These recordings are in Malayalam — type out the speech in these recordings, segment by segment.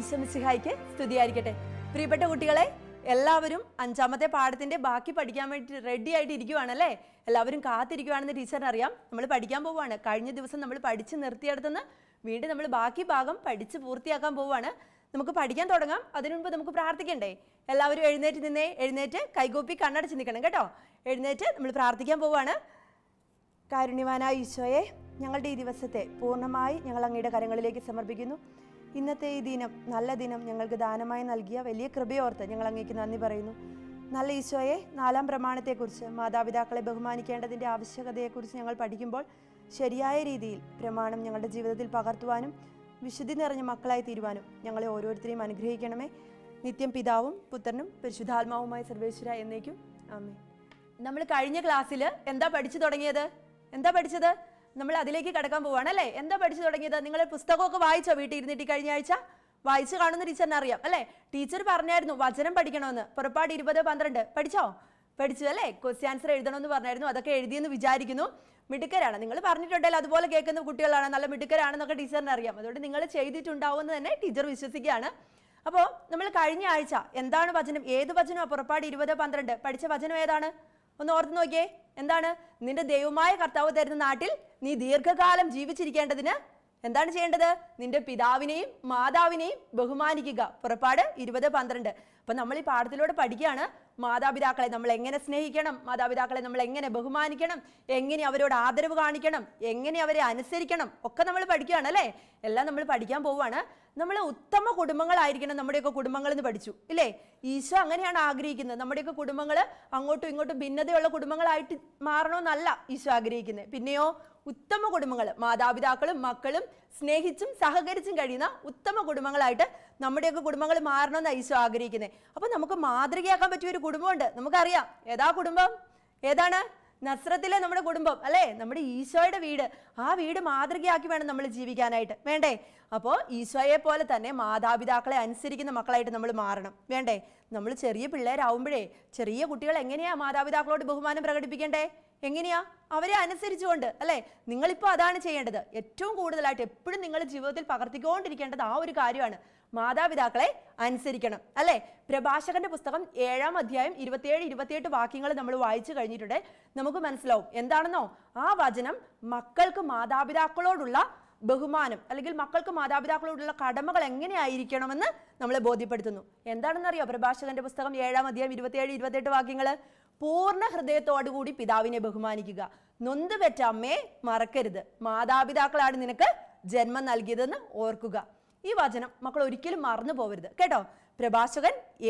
ഈശോ മിശിഹായ്ക്ക് സ്തുതിയായിരിക്കട്ടെ. പ്രിയപ്പെട്ട കുട്ടികളെ, എല്ലാവരും അഞ്ചാമത്തെ പാഠത്തിന്റെ ബാക്കി പഠിക്കാൻ വേണ്ടി റെഡി ആയിട്ട് ഇരിക്കുവാണല്ലേ? എല്ലാവരും കാത്തിരിക്കുവാണെന്ന് ടീച്ചറിന് അറിയാം. നമ്മൾ പഠിക്കാൻ പോവുകയാണ്. കഴിഞ്ഞ ദിവസം നമ്മൾ പഠിച്ച് നിർത്തിയെടുത്തുനിന്ന് വീണ്ടും നമ്മൾ ബാക്കി ഭാഗം പഠിച്ച് പൂർത്തിയാക്കാൻ പോവുകയാണ്. നമുക്ക് പഠിക്കാൻ തുടങ്ങാം. അതിനു മുൻപ് നമുക്ക് പ്രാർത്ഥിക്കണ്ടേ? എല്ലാവരും എഴുന്നേറ്റ് നിന്നേ. എഴുന്നേറ്റ് കൈകൂപ്പി കണ്ണടച്ച് നിൽക്കണം കേട്ടോ. എഴുന്നേറ്റ് നമ്മൾ പ്രാർത്ഥിക്കാൻ പോവുകയാണ്. കാരുണ്യവാനായ ഈശോയെ, ഞങ്ങളുടെ ഈ ദിവസത്തെ പൂർണ്ണമായി ഞങ്ങൾ അങ്ങയുടെ കരങ്ങളിലേക്ക് സമർപ്പിക്കുന്നു. ഇന്നത്തെ ഈ ദിനം, നല്ല ദിനം ഞങ്ങൾക്ക് ദാനമായി നൽകിയ വലിയ കൃപയോർത്ത് ഞങ്ങൾ അങ്ങേക്ക് നന്ദി പറയുന്നു. നല്ല ഈശോയെ, 4-ാം പ്രമാണത്തെക്കുറിച്ച്, മാതാപിതാക്കളെ ബഹുമാനിക്കേണ്ടതിൻ്റെ ആവശ്യകതയെക്കുറിച്ച് ഞങ്ങൾ പഠിക്കുമ്പോൾ ശരിയായ രീതിയിൽ പ്രമാണം ഞങ്ങളുടെ ജീവിതത്തിൽ പകർത്തുവാനും വിശുദ്ധി നിറഞ്ഞ മക്കളായി തീരുവാനും ഞങ്ങളെ ഓരോരുത്തരെയും അനുഗ്രഹിക്കണമേ. നിത്യം പിതാവും പുത്രനും പരിശുദ്ധാത്മാവുമായ സർവേശ്വര എന്നേക്കും ആമേൻ. നമ്മൾ കഴിഞ്ഞ ക്ലാസ്സിൽ എന്താ പഠിച്ചു തുടങ്ങിയത്? എന്താ പഠിച്ചത്? നമ്മൾ അതിലേക്ക് കടക്കാൻ പോവാണ് അല്ലേ? എന്താ പഠിച്ചു തുടങ്ങിയത്? നിങ്ങൾ പുസ്തകമൊക്കെ വായിച്ചോ? വീട്ടിൽ ഇരുന്നിട്ട് കഴിഞ്ഞ ആഴ്ച വായിച്ചു കാണുന്ന ടീച്ചറിന് അറിയാം അല്ലേ? ടീച്ചർ പറഞ്ഞായിരുന്നു വചനം പഠിക്കണമെന്ന്. പുറപ്പാട് 20:12 പഠിച്ചോ? പഠിച്ചു അല്ലേ? ക്വസ്റ്റ്യൻ ആൻസർ എഴുതണമെന്ന് പറഞ്ഞായിരുന്നു. അതൊക്കെ എഴുതിയെന്ന് വിചാരിക്കുന്നു. മിടുക്കരാണ്. നിങ്ങൾ പറഞ്ഞിട്ടുണ്ടല്ലോ, അതുപോലെ കേൾക്കുന്ന കുട്ടികളാണ്, നല്ല മിടുക്കരാണെന്നൊക്കെ ടീച്ചറിന് അറിയാം. അതുകൊണ്ട് നിങ്ങൾ ചെയ്തിട്ടുണ്ടാവുമെന്ന് തന്നെ ടീച്ചർ വിശ്വസിക്കുകയാണ്. അപ്പോൾ നമ്മൾ കഴിഞ്ഞ ആഴ്ച എന്താണ് വചനം, ഏത് വചനമാണ്? പുറപ്പാട് 20:12 പഠിച്ച വചനം ഏതാണ്? ഒന്ന് ഓർത്ത് നോക്കിയേ. എന്താണ്? നിന്റെ ദൈവമായ കർത്താവ് തരുന്ന നാട്ടിൽ നീ ദീർഘകാലം ജീവിച്ചിരിക്കേണ്ടതിന് എന്താണ് ചെയ്യേണ്ടത്? നിന്റെ പിതാവിനെയും മാതാവിനെയും ബഹുമാനിക്കുക. പുറപ്പാട് 20:12. അപ്പൊ നമ്മൾ ഈ പാഠത്തിലൂടെ പഠിക്കുകയാണ് മാതാപിതാക്കളെ നമ്മൾ എങ്ങനെ സ്നേഹിക്കണം, മാതാപിതാക്കളെ നമ്മൾ എങ്ങനെ ബഹുമാനിക്കണം, എങ്ങനെ അവരോട് ആദരവ് കാണിക്കണം, എങ്ങനെ അവരെ അനുസരിക്കണം ഒക്കെ നമ്മൾ പഠിക്കുകയാണ് അല്ലേ? എല്ലാം നമ്മൾ പഠിക്കാൻ പോവുകയാണ്. നമ്മൾ ഉത്തമ കുടുംബങ്ങളായിരിക്കണം നമ്മുടെയൊക്കെ കുടുംബങ്ങൾ എന്ന് പഠിച്ചു ഇല്ലേ? ഈശോ അങ്ങനെയാണ് ആഗ്രഹിക്കുന്നത്. നമ്മുടെയൊക്കെ കുടുംബങ്ങൾ അങ്ങോട്ടും ഇങ്ങോട്ടും ഭിന്നതയുള്ള കുടുംബങ്ങളായിട്ട് മാറണമെന്നല്ല ഈശോ ആഗ്രഹിക്കുന്നത്. പിന്നെയോ ഉത്തമ കുടുംബങ്ങൾ, മാതാപിതാക്കളും മക്കളും സ്നേഹിച്ചും സഹകരിച്ചും കഴിയുന്ന ഉത്തമ കുടുംബങ്ങളായിട്ട് നമ്മുടെയൊക്കെ കുടുംബങ്ങൾ മാറണമെന്നാണ് ഈശോ ആഗ്രഹിക്കുന്നത്. അപ്പൊ നമുക്ക് മാതൃകയാക്കാൻ പറ്റിയ ഒരു കുടുംബമുണ്ട്. നമുക്കറിയാം. ഏതാ കുടുംബം? ഏതാണ്? നസ്രത്തിലെ നമ്മുടെ കുടുംബം അല്ലേ? നമ്മുടെ ഈശോയുടെ വീട്. ആ വീട് മാതൃകയാക്കി വേണം നമ്മൾ ജീവിക്കാനായിട്ട്, വേണ്ടേ? അപ്പോൾ ഈശോയെ പോലെ തന്നെ മാതാപിതാക്കളെ അനുസരിക്കുന്ന മക്കളായിട്ട് നമ്മൾ മാറണം, വേണ്ടേ? നമ്മൾ ചെറിയ പിള്ളേരാവുമ്പോഴേ, ചെറിയ കുട്ടികൾ എങ്ങനെയാ മാതാപിതാക്കളോട് ബഹുമാനം പ്രകടിപ്പിക്കണ്ടേ? എങ്ങനെയാ? അവരെ അനുസരിച്ചുകൊണ്ട് അല്ലേ? നിങ്ങളിപ്പോൾ അതാണ് ചെയ്യേണ്ടത്. ഏറ്റവും കൂടുതലായിട്ട് എപ്പോഴും നിങ്ങൾ ജീവിതത്തിൽ പകർത്തിക്കൊണ്ടിരിക്കേണ്ടത് ആ ഒരു കാര്യമാണ്. മാതാപിതാക്കളെ അനുസരിക്കണം അല്ലേ? പ്രഭാഷകന്റെ പുസ്തകം 7-ാം അധ്യായം 27-28 വാക്യങ്ങൾ നമ്മൾ വായിച്ചു കഴിഞ്ഞിട്ടുണ്ട്. നമുക്ക് മനസ്സിലാവും എന്താണെന്നോ? ആ വചനം മക്കൾക്ക് മാതാപിതാക്കളോടുള്ള ബഹുമാനം അല്ലെങ്കിൽ മക്കൾക്ക് മാതാപിതാക്കളോടുള്ള കടമകൾ എങ്ങനെയായിരിക്കണമെന്ന് നമ്മളെ ബോധ്യപ്പെടുത്തുന്നു. എന്താണെന്നറിയോ? പ്രഭാഷകന്റെ പുസ്തകം 7-ാം അധ്യായം 27-28 വാക്യങ്ങൾ. പൂർണ്ണ ഹൃദയത്തോടുകൂടി പിതാവിനെ ബഹുമാനിക്കുക, നൊന്ത് പെറ്റ അമ്മയെ മറക്കരുത്, മാതാപിതാക്കളാണ് നിനക്ക് ജന്മം നൽകിയതെന്ന് ഓർക്കുക. ഈ വചനം മക്കൾ ഒരിക്കലും മറന്നു പോകരുത് കേട്ടോ. പ്രഭാഷകൻ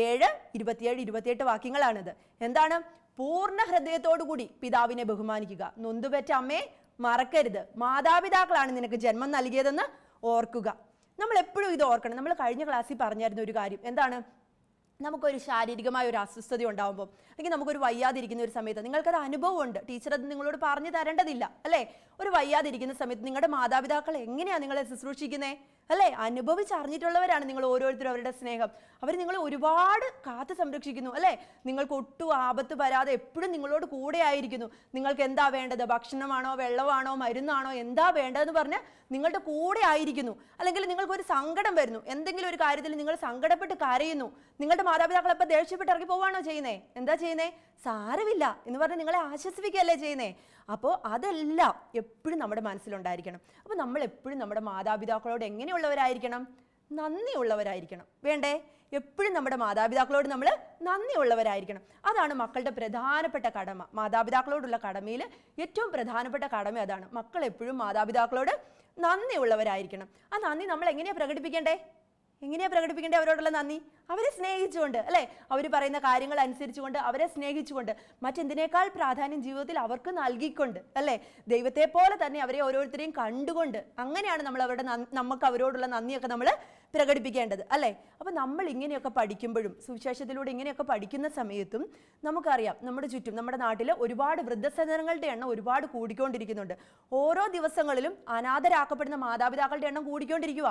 7:27-28 വാക്യങ്ങളാണിത്. എന്താണ്? പൂർണ്ണ ഹൃദയത്തോടുകൂടി പിതാവിനെ ബഹുമാനിക്കുക, നൊന്തുപെറ്റ അമ്മയെ മറക്കരുത്, മാതാപിതാക്കളാണ് നിനക്ക് ജന്മം നൽകിയതെന്ന് ഓർക്കുക. നമ്മൾ എപ്പോഴും ഇത് ഓർക്കണം. നമ്മൾ കഴിഞ്ഞ ക്ലാസ്സിൽ പറഞ്ഞായിരുന്ന ഒരു കാര്യം എന്താണ്? നമുക്കൊരു ശാരീരികമായ ഒരു അസ്വസ്ഥത ഉണ്ടാകുമ്പോൾ, അല്ലെങ്കിൽ നമുക്കൊരു വയ്യാതിരിക്കുന്ന ഒരു സമയത്ത്, നിങ്ങൾക്കത് അനുഭവമുണ്ട്, ടീച്ചർ അത് നിങ്ങളോട് പറഞ്ഞു തരേണ്ടതില്ല അല്ലേ? ഒരു വയ്യാതിരിക്കുന്ന സമയത്ത് നിങ്ങളുടെ മാതാപിതാക്കൾ എങ്ങനെയാണ് നിങ്ങളെ ശുശ്രൂഷിക്കുന്നത് അല്ലേ? അനുഭവിച്ചറിഞ്ഞിട്ടുള്ളവരാണ് നിങ്ങൾ ഓരോരുത്തരും. അവരുടെ സ്നേഹം, അവർ നിങ്ങളെ ഒരുപാട് കാത്തു സംരക്ഷിക്കുന്നു അല്ലേ? നിങ്ങൾക്ക് ഒട്ടും ആപത്ത് വരാതെ എപ്പോഴും നിങ്ങളോട് കൂടെ ആയിരിക്കുന്നു. നിങ്ങൾക്ക് എന്താ വേണ്ടത്? ഭക്ഷണമാണോ, വെള്ളമാണോ, മരുന്നാണോ, എന്താ വേണ്ടതെന്ന് പറഞ്ഞ് നിങ്ങളുടെ കൂടെ ആയിരിക്കുന്നു. അല്ലെങ്കിൽ നിങ്ങൾക്കൊരു സങ്കടം വരുന്നു, എന്തെങ്കിലും ഒരു കാര്യത്തിൽ നിങ്ങൾ സങ്കടപ്പെട്ട് കരയുന്നു, നിങ്ങളുടെ മാതാപിതാക്കൾ എപ്പോൾ ദേഷ്യപ്പെട്ട് ഇറങ്ങി പോവാണോ ചെയ്യുന്നേ? എന്താ ചെയ്യുന്നേ? സാരമില്ല എന്ന് പറഞ്ഞ് നിങ്ങളെ ആശ്വസിപ്പിക്കുകയല്ലേ ചെയ്യുന്നേ? അപ്പോൾ അതെല്ലാം എപ്പോഴും നമ്മുടെ മനസ്സിലുണ്ടായിരിക്കണം. അപ്പോൾ നമ്മൾ എപ്പോഴും നമ്മുടെ മാതാപിതാക്കളോട് എങ്ങനെയുള്ളവരായിരിക്കണം? നന്ദിയുള്ളവരായിരിക്കണം, വേണ്ടേ? എപ്പോഴും നമ്മുടെ മാതാപിതാക്കളോട് നമ്മൾ നന്ദിയുള്ളവരായിരിക്കണം. അതാണ് മക്കളുടെ പ്രധാനപ്പെട്ട കടമ. മാതാപിതാക്കളോടുള്ള കടമയിൽ ഏറ്റവും പ്രധാനപ്പെട്ട കടമ അതാണ്. മക്കൾ എപ്പോഴും മാതാപിതാക്കളോട് നന്ദിയുള്ളവരായിരിക്കണം. ആ നന്ദി നമ്മൾ എങ്ങനെയാണ് പ്രകടിപ്പിക്കേണ്ടേ? എങ്ങനെയാ പ്രകടിപ്പിക്കേണ്ടത് അവരോടുള്ള നന്ദി? അവരെ സ്നേഹിച്ചുകൊണ്ട് അല്ലേ? അവർ പറയുന്ന കാര്യങ്ങൾ അനുസരിച്ചുകൊണ്ട്, അവരെ സ്നേഹിച്ചുകൊണ്ട്, മറ്റെന്തിനേക്കാൾ പ്രാധാന്യം ജീവിതത്തിൽ അവർക്ക് നൽകിക്കൊണ്ട് അല്ലേ? ദൈവത്തെ പോലെ തന്നെ അവരെ ഓരോരുത്തരെയും കണ്ടുകൊണ്ട്, അങ്ങനെയാണ് നമ്മൾ നമുക്ക് അവരോടുള്ള നന്ദിയൊക്കെ നമ്മൾ പ്രകടിപ്പിക്കേണ്ടത് അല്ലേ? അപ്പം നമ്മൾ ഇങ്ങനെയൊക്കെ പഠിക്കുമ്പോഴും, സുവിശേഷത്തിലൂടെ ഇങ്ങനെയൊക്കെ പഠിക്കുന്ന സമയത്തും നമുക്കറിയാം നമ്മുടെ ചുറ്റും, നമ്മുടെ നാട്ടിൽ ഒരുപാട് വൃദ്ധസദനങ്ങളുടെ എണ്ണം ഒരുപാട് കൂടിക്കൊണ്ടിരിക്കുന്നുണ്ട്. ഓരോ ദിവസങ്ങളിലും അനാഥരാക്കപ്പെടുന്ന മാതാപിതാക്കളുടെ എണ്ണം കൂടിക്കൊണ്ടിരിക്കുക.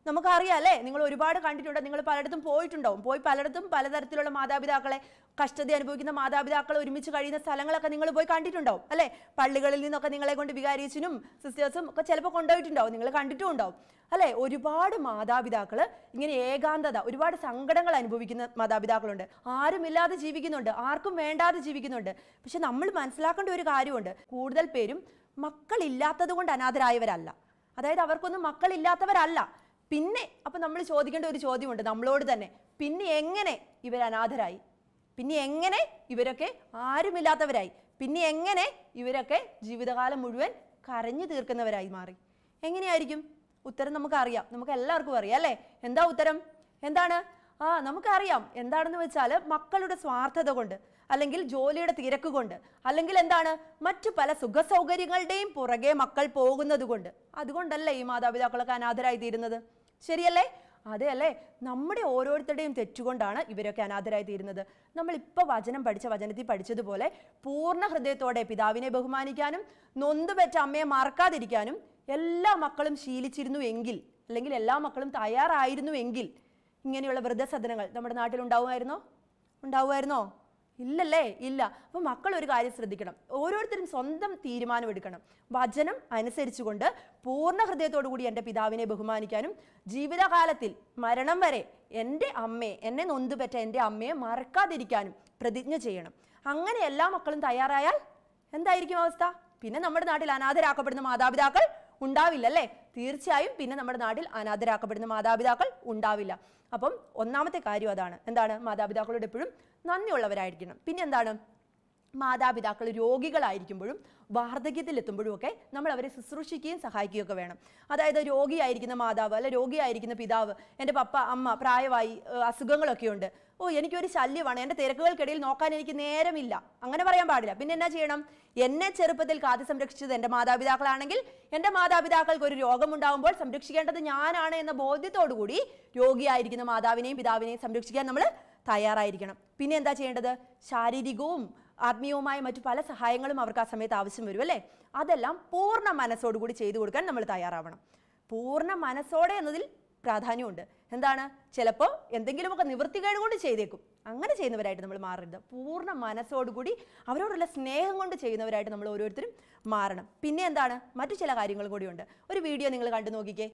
നമുക്കറിയാം അല്ലേ, നിങ്ങൾ ഒരുപാട് കണ്ടിട്ടുണ്ട്, നിങ്ങൾ പലയിടത്തും പോയിട്ടുണ്ടാവും. പോയി പലയിടത്തും പലതരത്തിലുള്ള മാതാപിതാക്കളെ, കഷ്ടത അനുഭവിക്കുന്ന മാതാപിതാക്കളെ ഒരുമിച്ച് കഴിയുന്ന സ്ഥലങ്ങളൊക്കെ നിങ്ങൾ പോയി കണ്ടിട്ടുണ്ടാവും അല്ലേ. പള്ളികളിൽ നിന്നൊക്കെ നിങ്ങളെ കൊണ്ട് വികാരിയച്ഛനും സിസ്റ്റേഴ്സും ഒക്കെ ചിലപ്പോൾ കൊണ്ടുപോയിട്ടുണ്ടാവും, നിങ്ങൾ കണ്ടിട്ടും ഉണ്ടാവും അല്ലേ. ഒരുപാട് മാതാപിതാക്കൾ ഇങ്ങനെ ഏകാന്തത, ഒരുപാട് സങ്കടങ്ങൾ അനുഭവിക്കുന്ന മാതാപിതാക്കളുണ്ട്. ആരുമില്ലാതെ ജീവിക്കുന്നുണ്ട്, ആർക്കും വേണ്ടാതെ ജീവിക്കുന്നുണ്ട്. പക്ഷെ നമ്മൾ മനസ്സിലാക്കേണ്ട ഒരു കാര്യമുണ്ട്, കൂടുതൽ പേരും മക്കളില്ലാത്തത് കൊണ്ട് അനാഥരായവരല്ല, അതായത് അവർക്കൊന്നും മക്കളില്ലാത്തവരല്ല. പിന്നെ അപ്പം നമ്മൾ ചോദിക്കേണ്ട ഒരു ചോദ്യമുണ്ട് നമ്മളോട് തന്നെ, പിന്നെ എങ്ങനെ ഇവർ അനാഥരായി, പിന്നെ എങ്ങനെ ഇവരൊക്കെ ആരുമില്ലാത്തവരായി, പിന്നെ എങ്ങനെ ഇവരൊക്കെ ജീവിതകാലം മുഴുവൻ കരഞ്ഞു തീർക്കുന്നവരായി മാറി? എങ്ങനെയായിരിക്കും? ഉത്തരം നമുക്കറിയാം, നമുക്ക് എല്ലാവർക്കും അറിയാം അല്ലേ. എന്താ ഉത്തരം? എന്താണ്? നമുക്കറിയാം. എന്താണെന്ന് വെച്ചാൽ മക്കളുടെ സ്വാർത്ഥത കൊണ്ട്, അല്ലെങ്കിൽ ജോലിയുടെ തിരക്ക് കൊണ്ട്, അല്ലെങ്കിൽ എന്താണ് മറ്റു പല സുഖസൗകര്യങ്ങളുടെയും പുറകെ മക്കൾ പോകുന്നത് കൊണ്ട്, അതുകൊണ്ടല്ലേ ഈ മാതാപിതാക്കളൊക്കെ അനാഥരായി തീരുന്നത്? ശരിയല്ലേ? അതെ അല്ലേ. നമ്മുടെ ഓരോരുത്തരുടെയും തെറ്റുകൊണ്ടാണ് ഇവരൊക്കെ അനാഥരായി തീരുന്നത്. നമ്മളിപ്പോൾ വചനത്തിൽ പഠിച്ചതുപോലെ പൂർണ്ണ ഹൃദയത്തോടെ പിതാവിനെ ബഹുമാനിക്കാനും നൊന്തുപെറ്റ അമ്മയെ മറക്കാതിരിക്കാനും എല്ലാ മക്കളും ശീലിച്ചിരുന്നു എങ്കിൽ, അല്ലെങ്കിൽ എല്ലാ മക്കളും തയ്യാറായിരുന്നു എങ്കിൽ, ഇങ്ങനെയുള്ള വൃദ്ധസദനങ്ങൾ നമ്മുടെ നാട്ടിൽ ഉണ്ടാവുമായിരുന്നോ? ഇല്ലല്ലേ, ഇല്ല. അപ്പോൾ മക്കൾ ഒരു കാര്യം ശ്രദ്ധിക്കണം, ഓരോരുത്തരും സ്വന്തം തീരുമാനമെടുക്കണം. വചനം അനുസരിച്ചുകൊണ്ട് പൂർണ്ണ ഹൃദയത്തോടു കൂടി എൻ്റെ പിതാവിനെ ബഹുമാനിക്കാനും ജീവിതകാലത്തിൽ മരണം വരെ എൻ്റെ അമ്മയെ, എന്നെ നൊന്തുപെറ്റ എൻ്റെ അമ്മയെ മറക്കാതിരിക്കാനും പ്രതിജ്ഞ ചെയ്യണം. അങ്ങനെ എല്ലാ മക്കളും തയ്യാറായാൽ എന്തായിരിക്കും അവസ്ഥ? പിന്നെ നമ്മുടെ നാട്ടിൽ അനാഥരാക്കപ്പെടുന്ന മാതാപിതാക്കൾ ഉണ്ടാവില്ല അല്ലേ. തീർച്ചയായും പിന്നെ നമ്മുടെ നാട്ടിൽ അനാഥരാക്കപ്പെടുന്ന മാതാപിതാക്കൾ ഉണ്ടാവില്ല. അപ്പം ഒന്നാമത്തെ കാര്യം അതാണ്. എന്താണ്? മാതാപിതാക്കളോട് എപ്പോഴും നന്ദിയുള്ളവരായിരിക്കണം. പിന്നെ എന്താണ്? മാതാപിതാക്കൾ രോഗികളായിരിക്കുമ്പോഴും വാർദ്ധക്യത്തിലെത്തുമ്പോഴും ഒക്കെ നമ്മൾ അവരെ ശുശ്രൂഷിക്കുകയും സഹായിക്കുകയും ഒക്കെ വേണം. അതായത് രോഗിയായിരിക്കുന്ന മാതാവ് അല്ലെ രോഗിയായിരിക്കുന്ന പിതാവ്, എൻ്റെ പപ്പ അമ്മ പ്രായമായി അസുഖങ്ങളൊക്കെ ഉണ്ട്, എനിക്കൊരു ശല്യമാണ്, എൻ്റെ തിരക്കുകൾക്കിടയിൽ നോക്കാൻ എനിക്ക് നേരമില്ല, അങ്ങനെ പറയാൻ പാടില്ല. പിന്നെ എന്നാ ചെയ്യണം? എന്നെ ചെറുപ്പത്തിൽ കാത്തു സംരക്ഷിച്ചത് എൻ്റെ മാതാപിതാക്കളാണെങ്കിൽ എൻ്റെ മാതാപിതാക്കൾക്ക് ഒരു രോഗമുണ്ടാകുമ്പോൾ സംരക്ഷിക്കേണ്ടത് ഞാനാണ് എന്ന ബോധ്യത്തോടുകൂടി രോഗിയായിരിക്കുന്ന മാതാവിനെയും പിതാവിനെയും സംരക്ഷിക്കാൻ നമ്മൾ തയ്യാറായിരിക്കണം. പിന്നെ എന്താ ചെയ്യേണ്ടത്? ശാരീരികവും ആത്മീയവുമായ മറ്റു പല സഹായങ്ങളും അവർക്ക് ആ സമയത്ത് ആവശ്യം വരും അല്ലേ. അതെല്ലാം പൂർണ്ണ മനസ്സോടുകൂടി ചെയ്തു കൊടുക്കാൻ നമ്മൾ തയ്യാറാവണം. പൂർണ്ണ മനസ്സോടെ എന്നതിൽ പ്രാധാന്യമുണ്ട്. എന്താണ്? ചിലപ്പോൾ എന്തെങ്കിലുമൊക്കെ നിവൃത്തികേട് കൊണ്ട് ചെയ്തേക്കും, അങ്ങനെ ചെയ്യുന്നവരായിട്ട് നമ്മൾ മാറരുത്. പൂർണ്ണ മനസ്സോടുകൂടി അവരോടുള്ള സ്നേഹം കൊണ്ട് ചെയ്യുന്നവരായിട്ട് നമ്മൾ ഓരോരുത്തരും മാറണം. പിന്നെ എന്താണ്? മറ്റു ചില കാര്യങ്ങളും കൂടിയുണ്ട്. ഒരു വീഡിയോ നിങ്ങൾ കണ്ടു നോക്കിക്കേ.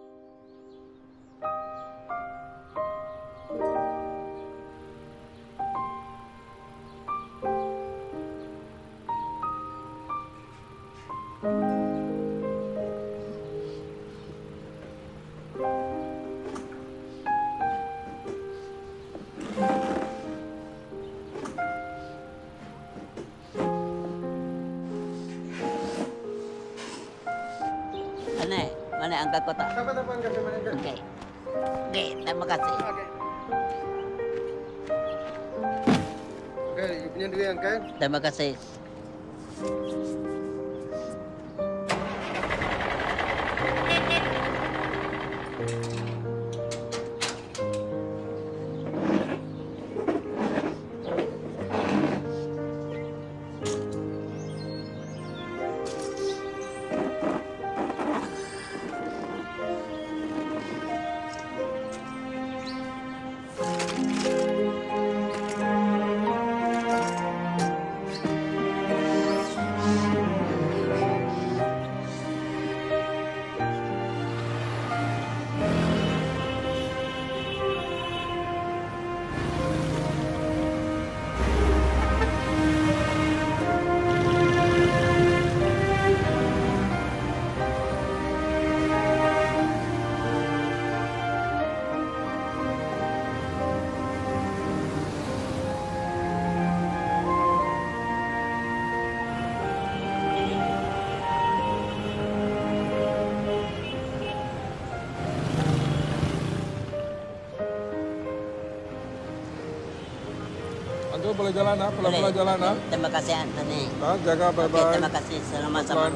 Mana angkat kotak? Okey. Okey, terima kasih. Okey, you punya duit angkat. Terima kasih. Uncle boleh jalan ah, pelan-pelan jalan ah. Terima kasih Antoni. Jaga bye-bye. Okey, terima kasih. Selamat sama.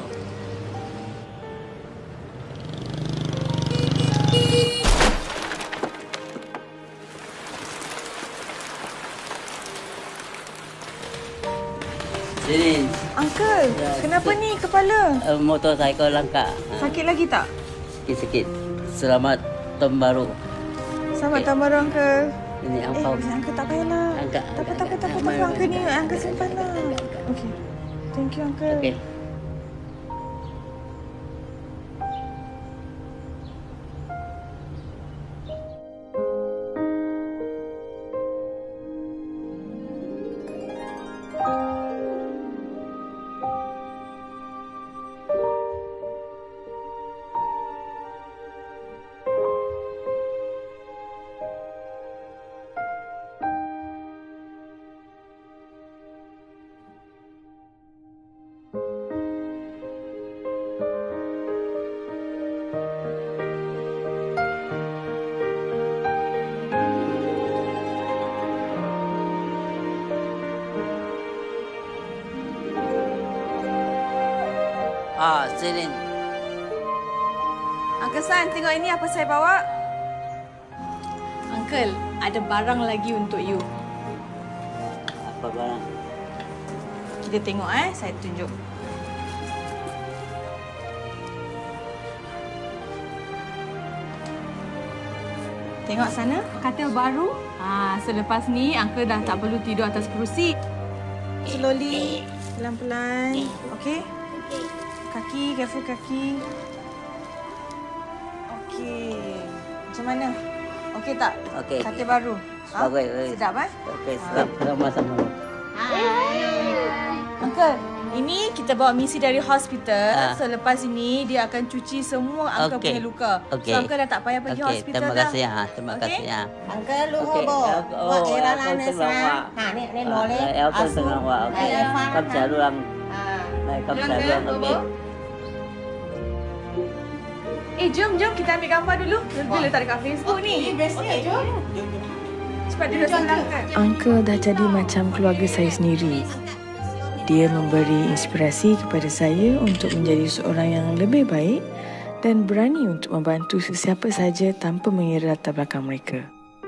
Sini. Uncle, kenapa ni kepala? Motor saya langkah. Sakit lagi tak? Sikit-sikit. Selamat tahun baru. Selamat tahun baru, Uncle. Ini angpau. Uncle tak payahlah. Angkat. Tak apa. Uncle ni, Uncle simpan lah. Okay. Thank you, Uncle. Okey. Sini. Uncle San, tengok ini apa saya bawa. Uncle, ada barang lagi untuk you. Apa barang? Kita tengok saya tunjuk. Tengok sana, katil baru. Selepas ni Uncle dah tak perlu tidur atas kerusi. Slowly, pelan-pelan. Okey? Kaki, careful kaki. Okey. Macam mana? Okey tak? Okey. Katil baru. Bagus. Sedap Okey, sama-sama. Uncle, ini kita bawa misi dari hospital. So lepas ini dia akan cuci semua Uncle punya luka. Okey. So Uncle dah tak payah pergi hospital terima dah. kasih ya. Terima kasih ya. Uncle lu Okey. bo. Wa era la na sa. Ni lo le. Aku tengah wa. Okey. Kap jaruang. Kap jaruang okey. Jom kita ambil gambar dulu. Dia letak dekat Facebook ni. Bestnya jom. Cepat duduk sebelah Uncle. Uncle dah jadi macam keluarga saya sendiri. Dia memberi inspirasi kepada saya untuk menjadi seorang yang lebih baik dan berani untuk membantu sesiapa saja tanpa mengira latar belakang mereka.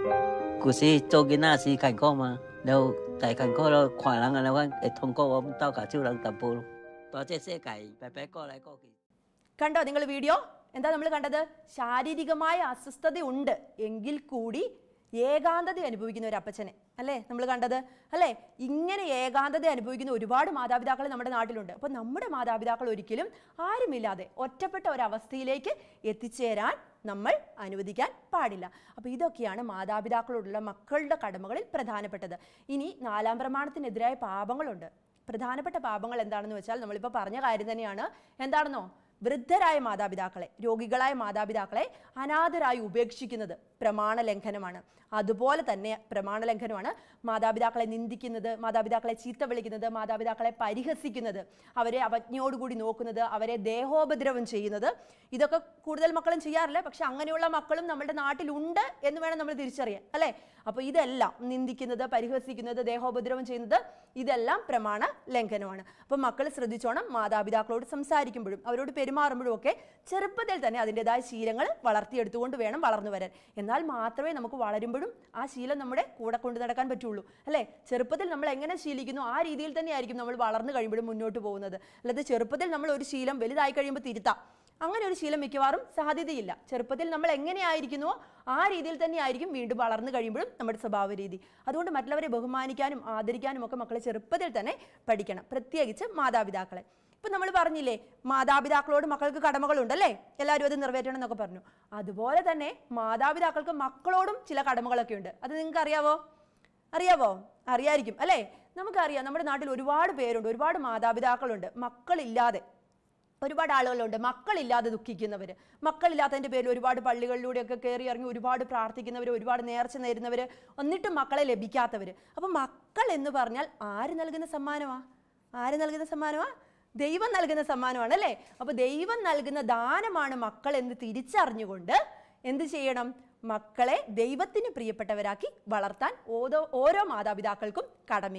Cô sĩ做囡仔時勤工嘛，然後大勤工咯，看人啊，然後會通過我們到家少人淡薄咯。多謝世界白白過來過去。 കണ്ടോ നിങ്ങൾ വീഡിയോ? എന്താ നമ്മൾ കണ്ടത്? ശാരീരികമായ അസ്വസ്ഥതയുണ്ട് എങ്കിൽ കൂടി ഏകാന്തത അനുഭവിക്കുന്ന ഒരു അപ്പച്ചനെ അല്ലേ നമ്മൾ കണ്ടത് അല്ലേ? ഇങ്ങനെ ഏകാന്തത അനുഭവിക്കുന്ന ഒരുപാട് മാതാപിതാക്കൾ നമ്മുടെ നാട്ടിലുണ്ട്. അപ്പോൾ നമ്മുടെ മാതാപിതാക്കൾ ഒരിക്കലും ആരുമില്ലാതെ ഒറ്റപ്പെട്ട ഒരവസ്ഥയിലേക്ക് എത്തിച്ചേരാൻ നമ്മൾ അനുവദിക്കാൻ പാടില്ല. അപ്പോൾ ഇതൊക്കെയാണ് മാതാപിതാക്കളോടുള്ള മക്കളുടെ കടമകളിൽ പ്രധാനപ്പെട്ടത്. ഇനി 4-ാം പ്രമാണത്തിനെതിരായ പാപങ്ങളുണ്ട്. പ്രധാനപ്പെട്ട പാപങ്ങൾ എന്താണെന്ന് വെച്ചാൽ നമ്മളിപ്പോൾ പറഞ്ഞ കാര്യം തന്നെയാണ്. എന്താണെന്നോ? വൃദ്ധരായ മാതാപിതാക്കളെ, രോഗികളായ മാതാപിതാക്കളെ അനാഥരായി ഉപേക്ഷിക്കുന്നത് പ്രമാണ ലംഘനമാണ്. അതുപോലെ തന്നെ പ്രമാണ ലംഘനമാണ് മാതാപിതാക്കളെ നിന്ദിക്കുന്നത്, മാതാപിതാക്കളെ ചീത്ത വിളിക്കുന്നത്, മാതാപിതാക്കളെ പരിഹസിക്കുന്നത്, അവരെ അവജ്ഞയോടുകൂടി നോക്കുന്നത്, അവരെ ദേഹോപദ്രവം ചെയ്യുന്നത്. ഇതൊക്കെ കൂടുതൽ മക്കളും ചെയ്യാറില്ല, പക്ഷെ അങ്ങനെയുള്ള മക്കളും നമ്മുടെ നാട്ടിലുണ്ട് എന്ന് വേണം നമ്മൾ തിരിച്ചറിയാൻ അല്ലേ? അപ്പോൾ ഇതെല്ലാം നിന്ദിക്കുന്നത്, പരിഹസിക്കുന്നത്, ദേഹോപദ്രവം ചെയ്യുന്നത് ഇതെല്ലാം പ്രമാണ ലംഘനമാണ്. അപ്പോൾ മക്കൾ ശ്രദ്ധിച്ചോണം, മാതാപിതാക്കളോട് സംസാരിക്കുമ്പോഴും അവരോട് പെരുമാറുമ്പോഴും ഒക്കെ ചെറുപ്പത്തിൽ തന്നെ അതിൻ്റെതായ ശീലങ്ങൾ വളർത്തിയെടുത്തുകൊണ്ട് വേണം വളർന്നു വരാൻ. എന്നാൽ മാത്രമേ നമുക്ക് വളരുമ്പോഴും ആ ശീലം നമ്മുടെ കൂടെ കൊണ്ടു നടക്കാൻ പറ്റുള്ളൂ അല്ലേ? ചെറുപ്പത്തിൽ നമ്മൾ എങ്ങനെ ശീലിക്കുന്നു ആ രീതിയിൽ തന്നെയായിരിക്കും നമ്മൾ വളർന്നു കഴിയുമ്പോഴും മുന്നോട്ട് പോകുന്നത്. അല്ലാതെ ചെറുപ്പത്തിൽ നമ്മൾ ഒരു ശീലം വലുതായി കഴിയുമ്പോൾ തിരുത്താം, അങ്ങനെ ഒരു ശീലം മിക്കവാറും സാധ്യതയില്ല. ചെറുപ്പത്തിൽ നമ്മൾ എങ്ങനെയായിരിക്കുന്നുവോ ആ രീതിയിൽ തന്നെയായിരിക്കും വീണ്ടും വളർന്നു കഴിയുമ്പോഴും നമ്മുടെ സ്വഭാവ രീതി. അതുകൊണ്ട് മറ്റുള്ളവരെ ബഹുമാനിക്കാനും ആദരിക്കാനും ഒക്കെ മക്കളെ ചെറുപ്പത്തിൽ തന്നെ പഠിക്കണം, പ്രത്യേകിച്ച് മാതാപിതാക്കളെ. ഇപ്പം നമ്മൾ പറഞ്ഞില്ലേ മാതാപിതാക്കളോട് മക്കൾക്ക് കടമകളുണ്ടല്ലേ, എല്ലാവരും അത് നിറവേറ്റണം എന്നൊക്കെ പറഞ്ഞു. അതുപോലെ തന്നെ മാതാപിതാക്കൾക്ക് മക്കളോടും ചില കടമകളൊക്കെ ഉണ്ട്. അത് നിങ്ങൾക്ക് അറിയാവോ? അറിയായിരിക്കും അല്ലേ? നമുക്കറിയാം, നമ്മുടെ നാട്ടിൽ ഒരുപാട് പേരുണ്ട്, ഒരുപാട് മാതാപിതാക്കളുണ്ട്, മക്കളില്ലാതെ ഒരുപാട് ആളുകളുണ്ട്. മക്കളില്ലാതെ ദുഃഖിക്കുന്നവർ, മക്കളില്ലാത്തതിൻ്റെ പേരിൽ ഒരുപാട് പള്ളികളിലൂടെയൊക്കെ കയറി ഇറങ്ങി ഒരുപാട് പ്രാർത്ഥിക്കുന്നവർ, ഒരുപാട് നേർച്ച നേരുന്നവർ, എന്നിട്ടും മക്കളെ ലഭിക്കാത്തവർ. അപ്പം മക്കൾ എന്ന് പറഞ്ഞാൽ ആര് നൽകുന്ന സമ്മാനമാ? ദൈവം നൽകുന്ന സമ്മാനമാണ് അല്ലേ? അപ്പോൾ ദൈവം നൽകുന്ന ദാനമാണ് മക്കൾ എന്ന് തിരിച്ചറിഞ്ഞുകൊണ്ട് എന്ത് ചെയ്യണം? മക്കളെ ദൈവത്തിന് പ്രിയപ്പെട്ടവരാക്കി വളർത്താൻ ഓരോ മാതാപിതാക്കൾക്കും കടമയുണ്ട്.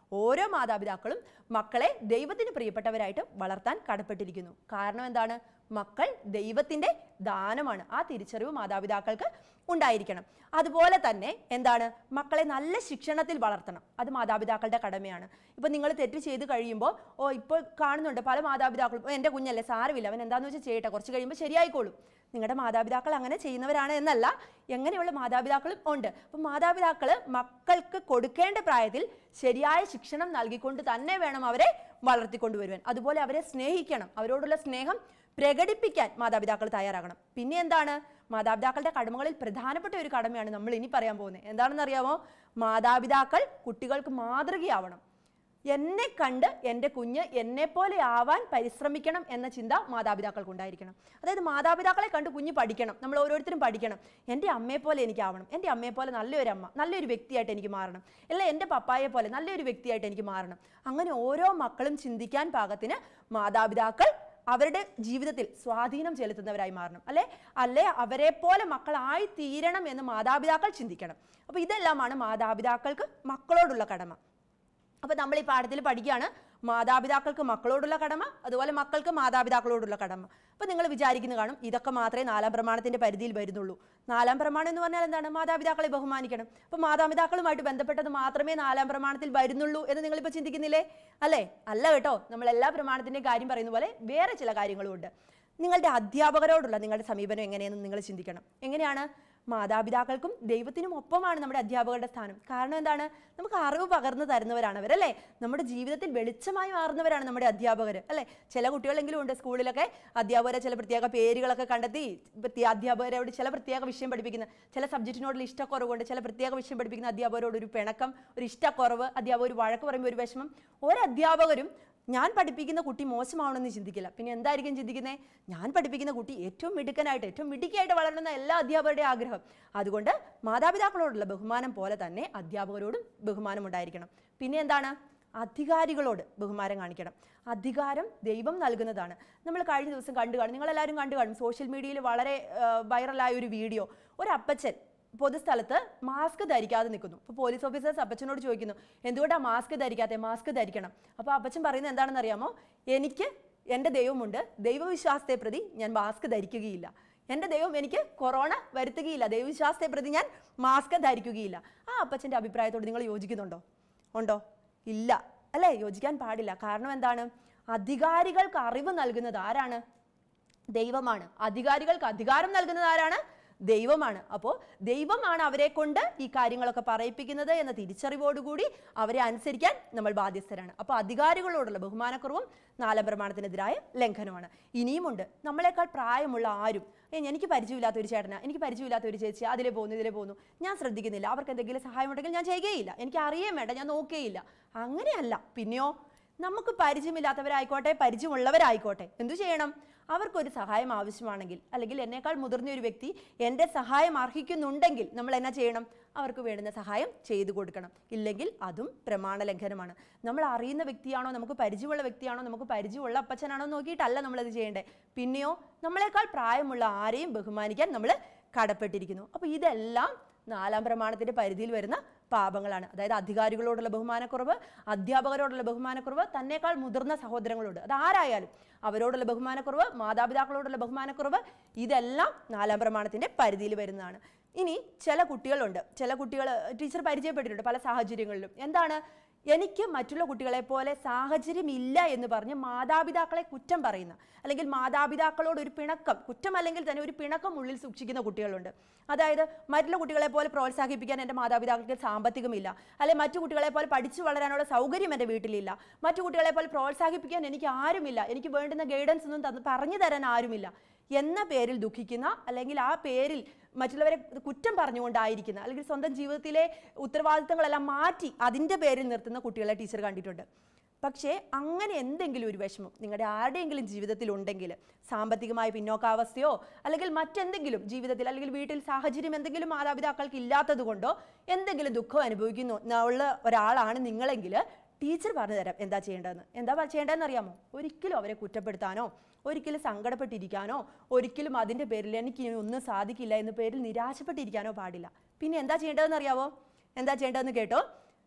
ഓരോ മാതാപിതാക്കളും മക്കളെ ദൈവത്തിന് പ്രിയപ്പെട്ടവരായിട്ട് വളർത്താൻ കടപ്പെട്ടിരിക്കുന്നു. കാരണം എന്താണ്? മക്കൾ ദൈവത്തിൻ്റെ ദാനമാണ്. ആ തിരിച്ചറിവ് മാതാപിതാക്കൾക്ക് ഉണ്ടായിരിക്കണം. അതുപോലെ തന്നെ എന്താണ്? മക്കളെ നല്ല ശിക്ഷണത്തിൽ വളർത്തണം. അത് മാതാപിതാക്കളുടെ കടമയാണ്. ഇപ്പം നിങ്ങൾ തെറ്റ് ചെയ്ത് കഴിയുമ്പോൾ ഇപ്പോൾ കാണുന്നുണ്ട് പല മാതാപിതാക്കളും എൻ്റെ കുഞ്ഞല്ലേ സാരമില്ല, അവൻ എന്താണെന്ന് വെച്ചാൽ ചെയ്യട്ടെ, കുറച്ച് കഴിയുമ്പോൾ ശരിയായിക്കോളും. നിങ്ങളുടെ മാതാപിതാക്കൾ അങ്ങനെ ചെയ്യുന്നവരാണ് എന്നല്ല, എങ്ങനെയുള്ള മാതാപിതാക്കളും ഉണ്ട്. അപ്പം മാതാപിതാക്കൾ മക്കൾക്ക് കൊടുക്കേണ്ട പ്രായത്തിൽ ശരിയായ ശിക്ഷണം നൽകിക്കൊണ്ട് തന്നെ വേണം അവരെ വളർത്തിക്കൊണ്ടുവരുവാൻ. അതുപോലെ അവരെ സ്നേഹിക്കണം. അവരോടുള്ള സ്നേഹം പ്രകടിപ്പിക്കാൻ മാതാപിതാക്കൾ തയ്യാറാകണം. പിന്നെ എന്താണ്? മാതാപിതാക്കളുടെ കടമകളിൽ പ്രധാനപ്പെട്ട ഒരു കടമയാണ് നമ്മൾ ഇനി പറയാൻ പോകുന്നത്. എന്താണെന്ന് അറിയാമോ? മാതാപിതാക്കൾ കുട്ടികൾക്ക് മാതൃകയാവണം. എന്നെ കണ്ട് എൻ്റെ കുഞ്ഞ് എന്നെപ്പോലെ ആവാൻ പരിശ്രമിക്കണം എന്ന ചിന്ത മാതാപിതാക്കൾക്ക് ഉണ്ടായിരിക്കണം. അതായത് മാതാപിതാക്കളെ കണ്ട് കുഞ്ഞ് പഠിക്കണം. നമ്മൾ ഓരോരുത്തരും പഠിക്കണം. എൻ്റെ അമ്മയെപ്പോലെ എനിക്കാവണം, എൻ്റെ അമ്മയെപ്പോലെ നല്ലൊരു അമ്മ, നല്ലൊരു വ്യക്തിയായിട്ട് എനിക്ക് മാറണം, അല്ല എൻ്റെ പപ്പായെ പോലെ നല്ലൊരു വ്യക്തിയായിട്ട് എനിക്ക് മാറണം. അങ്ങനെ ഓരോ മക്കളും ചിന്തിക്കാൻ പാകത്തിന് മാതാപിതാക്കൾ അവരുടെ ജീവിതത്തിൽ സ്വാധീനം ചെലുത്തുന്നവരായി മാറണം. അല്ലെ അവരെ പോലെ മക്കളായി തീരണം എന്ന് മാതാപിതാക്കൾ ചിന്തിക്കണം. അപ്പോൾ ഇതെല്ലാമാണ് മാതാപിതാക്കൾക്ക് മക്കളോടുള്ള കടമ. അപ്പോൾ നമ്മൾ ഈ പാഠത്തിൽ പഠിക്കുകയാണ് മാതാപിതാക്കൾക്ക് മക്കളോടുള്ള കടമ, അതുപോലെ മക്കൾക്ക് മാതാപിതാക്കളോടുള്ള കടമ. അപ്പോൾ നിങ്ങൾ വിചാരിക്കുന്നു കാണും ഇതൊക്കെ മാത്രമേ 4-ാം പ്രമാണത്തിൻ്റെ പരിധിയിൽ വരുന്നുള്ളൂ. 4-ാം പ്രമാണം എന്ന് പറഞ്ഞാൽ എന്താണ്? മാതാപിതാക്കളെ ബഹുമാനിക്കണം. അപ്പോൾ മാതാപിതാക്കളുമായിട്ട് ബന്ധപ്പെട്ടത് മാത്രമേ 4-ാം പ്രമാണത്തിൽ വരുന്നുള്ളൂ എന്ന് നിങ്ങളിപ്പോൾ ചിന്തിക്കുന്നില്ലേ? അല്ല കേട്ടോ. നമ്മൾ എല്ലാ പ്രമാണത്തിൻ്റെയും കാര്യം പറയുന്ന പോലെ വേറെ ചില കാര്യങ്ങളും ഉണ്ട്. നിങ്ങളുടെ അധ്യാപകരോടുള്ള നിങ്ങളുടെ സമീപനം എങ്ങനെയെന്ന് നിങ്ങൾ ചിന്തിക്കണം. എങ്ങനെയാണ്? മാതാപിതാക്കൾക്കും ദൈവത്തിനും ഒപ്പമാണ് നമ്മുടെ അധ്യാപകരുടെ സ്ഥാനം. കാരണം എന്താണ്? നമുക്ക് അറിവ് പകർന്നു തരുന്നവരാണ് അവർ, അല്ലേ? നമ്മുടെ ജീവിതത്തിൽ വെളിച്ചമായി മാറുന്നവരാണ് നമ്മുടെ അധ്യാപകർ, അല്ലേ? ചില കുട്ടികളെങ്കിലും ഉണ്ട് സ്കൂളിലൊക്കെ അധ്യാപകരെ ചില പ്രത്യേക പേരുകളൊക്കെ കണ്ടെത്തി അധ്യാപകരോട് ചില പ്രത്യേക വിഷയം പഠിപ്പിക്കുന്ന, ചില സബ്ജക്റ്റിനോടുള്ള ഇഷ്ടക്കുറവുകൊണ്ട് ചില പ്രത്യേക വിഷയം പഠിപ്പിക്കുന്ന അധ്യാപകരോട് ഒരു പിണക്കം, ഒരു ഇഷ്ടക്കുറവ്, അധ്യാപകർ ഒരു വഴക്ക് പറയുമ്പോൾ ഒരു വിഷമം. ഒരധ്യാപകരും ഞാൻ പഠിപ്പിക്കുന്ന കുട്ടി മോശമാവണമെന്ന് ചിന്തിക്കില്ല. പിന്നെ എന്തായിരിക്കും ചിന്തിക്കുന്നത്? ഞാൻ പഠിപ്പിക്കുന്ന കുട്ടി ഏറ്റവും മിടുക്കനായിട്ട് ഏറ്റവും മിടുക്കിയായിട്ട് വളരണമെന്ന എല്ലാ അധ്യാപകരുടെയും ആഗ്രഹം. അതുകൊണ്ട് മാതാപിതാക്കളോടുള്ള ബഹുമാനം പോലെ തന്നെ അധ്യാപകരോടും ബഹുമാനം ഉണ്ടായിരിക്കണം. പിന്നെ എന്താണ്? അധികാരികളോട് ബഹുമാനം കാണിക്കണം. അധികാരം ദൈവം നൽകുന്നതാണ്. നമ്മൾ കഴിഞ്ഞ ദിവസം കണ്ടു കാണും, നിങ്ങളെല്ലാവരും കണ്ടു കാണും, സോഷ്യൽ മീഡിയയിൽ വളരെ വൈറലായ ഒരു വീഡിയോ. ഒരു അപ്പച്ചൻ പൊതുസ്ഥലത്ത് മാസ്ക് ധരിക്കാതെ നിൽക്കുന്നു. അപ്പോൾ പോലീസ് ഓഫീസേഴ്സ് അപ്പച്ചനോട് ചോദിക്കുന്നു, എന്തുകൊണ്ടാണ് മാസ്ക് ധരിക്കാത്തത്? മാസ്ക് ധരിക്കണം. അപ്പോൾ അപ്പച്ചൻ പറയുന്നത് എന്താണെന്ന് അറിയാമോ? എനിക്ക് എൻ്റെ ദൈവമുണ്ട്, ദൈവവിശ്വാസത്തെ പ്രതി ഞാൻ മാസ്ക് ധരിക്കുകയില്ല. എൻ്റെ ദൈവം എനിക്ക് കൊറോണ വരുത്തുകയില്ല, ദൈവവിശ്വാസത്തെ പ്രതി ഞാൻ മാസ്ക് ധരിക്കുകയില്ല. ആ അപ്പച്ചൻ്റെ അഭിപ്രായത്തോട് നിങ്ങൾ യോജിക്കുന്നുണ്ടോ? ഉണ്ടോ? ഇല്ല, അല്ലേ? യോജിക്കാൻ പാടില്ല. കാരണം എന്താണ്? അധികാരികൾക്ക് അറിവ് നൽകുന്നത് ആരാണ്? ദൈവമാണ്. അധികാരികൾക്ക് അധികാരം നൽകുന്നത് ആരാണ്? ദൈവമാണ്. അപ്പോൾ ദൈവമാണ് അവരെ കൊണ്ട് ഈ കാര്യങ്ങളൊക്കെ പറയിപ്പിക്കുന്നത് എന്ന തിരിച്ചറിവോടുകൂടി അവരെ അനുസരിക്കാൻ നമ്മൾ ബാധ്യസ്ഥരാണ്. അപ്പോൾ അധികാരികളോടുള്ള ബഹുമാനക്കുറവും 4-ാം പ്രമാണത്തിനെതിരായ ലംഘനമാണ്. ഇനിയുമുണ്ട്. നമ്മളെക്കാൾ പ്രായമുള്ള ആരും, എനിക്ക് പരിചയമില്ലാത്ത ഒരു ചേട്ടനാ, എനിക്ക് പരിചയമില്ലാത്ത ഒരു ചേച്ചി, അതിലെ പോകുന്നു ഇതിലെ പോകുന്നു, ഞാൻ ശ്രദ്ധിക്കുന്നില്ല, അവർക്ക് എന്തെങ്കിലും സഹായം ഉണ്ടെങ്കിൽ ഞാൻ ചെയ്യുകയില്ല, എനിക്ക് അറിയാൻ വേണ്ട, ഞാൻ നോക്കുകയില്ല. അങ്ങനെയല്ല. പിന്നെയോ നമുക്ക് പരിചയമില്ലാത്തവരായിക്കോട്ടെ പരിചയമുള്ളവരായിക്കോട്ടെ എന്തു ചെയ്യണം? അവർക്കൊരു സഹായം ആവശ്യമാണെങ്കിൽ, അല്ലെങ്കിൽ എന്നേക്കാൾ മുതിർന്ന ഒരു വ്യക്തി എൻ്റെ സഹായം അർഹിക്കുന്നുണ്ടെങ്കിൽ നമ്മൾ എന്നാ ചെയ്യണം? അവർക്ക് വേണ്ടുന്ന സഹായം ചെയ്തു കൊടുക്കണം. ഇല്ലെങ്കിൽ അതും പ്രമാണ ലംഘനമാണ്. നമ്മൾ അറിയുന്ന വ്യക്തിയാണോ, നമുക്ക് പരിചയമുള്ള വ്യക്തിയാണോ, നമുക്ക് പരിചയമുള്ള അപ്പച്ചനാണോ നോക്കിയിട്ടല്ല നമ്മളത് ചെയ്യേണ്ടത്. പിന്നെയോ നമ്മളെക്കാൾ പ്രായമുള്ള ആരെയും ബഹുമാനിക്കാൻ നമ്മൾ കടപ്പെട്ടിരിക്കുന്നു. അപ്പോൾ ഇതെല്ലാം 4-ാം പ്രമാണത്തിൻ്റെ പരിധിയിൽ വരുന്ന പാപങ്ങളാണ്. അതായത് അധികാരികളോടുള്ള ബഹുമാനക്കുറവ്, അധ്യാപകരോടുള്ള ബഹുമാനക്കുറവ്, തന്നേക്കാൾ മുതിർന്ന സഹോദരങ്ങളോട്, അതാരായാലും അവരോടുള്ള ബഹുമാനക്കുറവ്, മാതാപിതാക്കളോടുള്ള ബഹുമാനക്കുറവ്, ഇതെല്ലാം 4-ാം പ്രമാണത്തിൻ്റെ പരിധിയിൽ വരുന്നതാണ്. ഇനി ചില കുട്ടികളുണ്ട്, ചില കുട്ടികൾ ടീച്ചർ പരിചയപ്പെട്ടിട്ടുണ്ട് പല സാഹചര്യങ്ങളിലും. എന്താണ്? എനിക്ക് മറ്റുള്ള കുട്ടികളെ പോലെ സാഹചര്യമില്ല എന്ന് പറഞ്ഞ് മാതാപിതാക്കളെ കുറ്റം പറയുന്ന, അല്ലെങ്കിൽ മാതാപിതാക്കളോട് ഒരു പിണക്കം, കുറ്റം അല്ലെങ്കിൽ തന്നെ ഒരു പിണക്കം ഉള്ളിൽ സൂക്ഷിക്കുന്ന കുട്ടികളുണ്ട്. അതായത് മറ്റുള്ള കുട്ടികളെ പോലെ പ്രോത്സാഹിപ്പിക്കാൻ എൻ്റെ മാതാപിതാക്കൾക്ക് സാമ്പത്തികമില്ല, അല്ലെങ്കിൽ മറ്റു കുട്ടികളെ പോലെ പഠിച്ചു വളരാനുള്ള സൗകര്യം എൻ്റെ വീട്ടിലില്ല, മറ്റു കുട്ടികളെ പോലെ പ്രോത്സാഹിപ്പിക്കാൻ എനിക്ക് ആരുമില്ല, എനിക്ക് വേണ്ടുന്ന ഗൈഡൻസ് ഒന്നും പറഞ്ഞു തരാൻ ആരുമില്ല എന്ന പേരിൽ ദുഃഖിക്കുന്ന, അല്ലെങ്കിൽ ആ പേരിൽ മറ്റുള്ളവരെ കുറ്റം പറഞ്ഞുകൊണ്ടായിരിക്കുന്ന, അല്ലെങ്കിൽ സ്വന്തം ജീവിതത്തിലെ ഉത്തരവാദിത്തങ്ങളെല്ലാം മാറ്റി അതിൻ്റെ പേരിൽ നിർത്തുന്ന കുട്ടികളെ ടീച്ചർ കണ്ടിട്ടുണ്ട്. പക്ഷേ അങ്ങനെ എന്തെങ്കിലും ഒരു വിഷമം നിങ്ങളുടെ ആരുടെയെങ്കിലും ജീവിതത്തിൽ ഉണ്ടെങ്കിൽ, സാമ്പത്തികമായ പിന്നോക്കാവസ്ഥയോ അല്ലെങ്കിൽ മറ്റെന്തെങ്കിലും ജീവിതത്തിൽ അല്ലെങ്കിൽ വീട്ടിൽ സാഹചര്യം എന്തെങ്കിലും മാതാപിതാക്കൾക്ക് ഇല്ലാത്തത് കൊണ്ടോ എന്തെങ്കിലും ദുഃഖം അനുഭവിക്കുന്നു ഉള്ള ഒരാളാണ് നിങ്ങളെങ്കിൽ, ടീച്ചർ പറഞ്ഞു തരാം എന്താ ചെയ്യേണ്ടതെന്ന്. എന്താ ചെയ്യേണ്ടതെന്ന് അറിയാമോ? ഒരിക്കലും അവരെ കുറ്റപ്പെടുത്താനോ, ഒരിക്കലും സങ്കടപ്പെട്ടിരിക്കാനോ, ഒരിക്കലും അതിൻ്റെ പേരിൽ എനിക്ക് ഇനി ഒന്നും സാധിക്കില്ല എന്ന പേരിൽ നിരാശപ്പെട്ടിരിക്കാനോ പാടില്ല. പിന്നെ എന്താ ചെയ്യേണ്ടതെന്ന് അറിയാവോ? എന്താ ചെയ്യേണ്ടതെന്ന് കേട്ടോ.